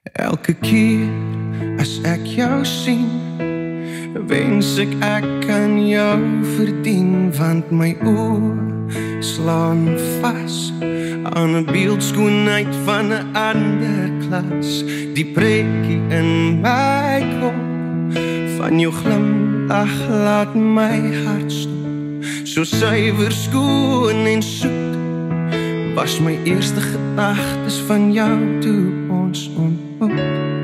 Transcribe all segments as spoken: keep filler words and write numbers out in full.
Elke keer as ek jou sien, wens ek ek kan jou verdien, want my oë slaan vas aan 'n beeldskoonheid van 'n ander klas. Die prentjie in my kop van jou glimlag laat my hart stop, so suiwer, skoon en soet was my eerste gedagtes van jou toe ons ontmoet.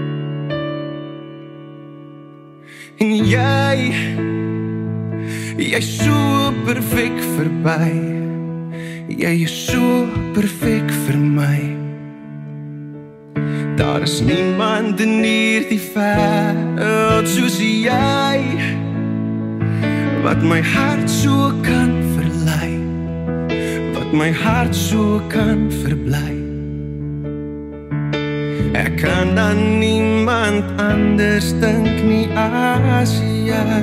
En jy, jy is so perfek verby, jy is so perfek vir my. Daar is niemand in hierdie wêreld soos jy, wat my hart so kan verlei, wat my hart so kan verbly. Ek kan aan niemand anders dink nie as jy.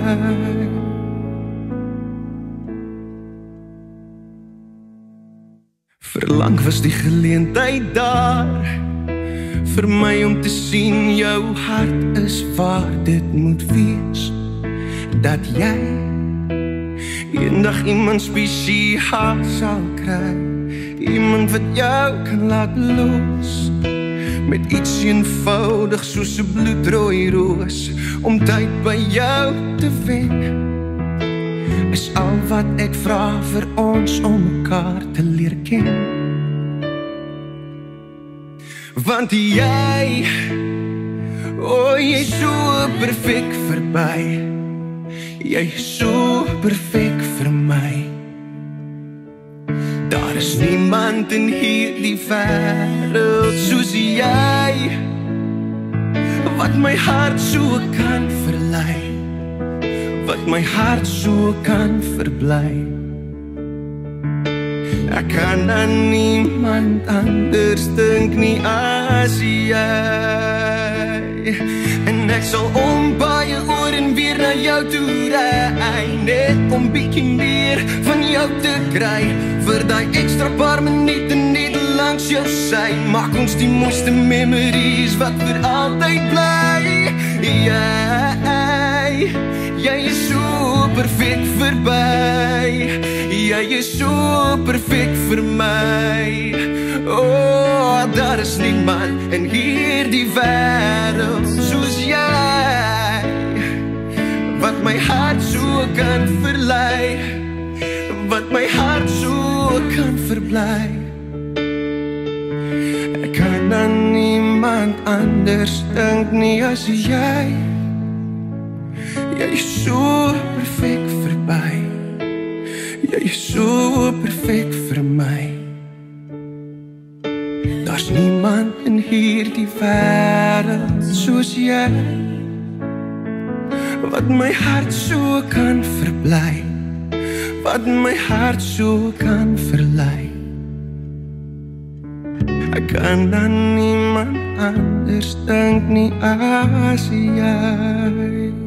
Verlang was die geleentheid daar vir my om te sien jou hart is waar dit moet wees, dat jy eendag iemand spesiaal sal kry, iemand wat jou kan laat los, met iets eenvoudig soos 'n bloedrooi roos, om tyd by jou te wen, is al wat ek vra vir ons om mekaar te leer ken. Want jy, o, jy is so perfek verby, jy is so perfek vir my. Daar is niemand in hierdie wêreld soos jy, wat my hart so kan verlei, wat my hart so kan verbly. Ek kan aan niemand anders dink nie as jy. En ek sal om baie oor en weer na jou toe ry, net om bietjie meer van jou te kry, vir daai ekstra paar minute net langs jou sy, maak ons die mooiste memories wat vir altyd bly. Jy, jy is so perfek verby, jy is so perfek vir my. Oh, daar is niemand in hierdie wêreld soos jy, wat my hart so kan verlei, wat my hart so kan verbly. Ek kan aan niemand anders dink nie as jy, jy is so perfek verby, jy is so perfek vir my. Daar's niemand in hierdie wêreld soos jy, wat my hart so kan verbly, wat my hart so kan verlei. Ek kan aan niemand anders dink nie as jy.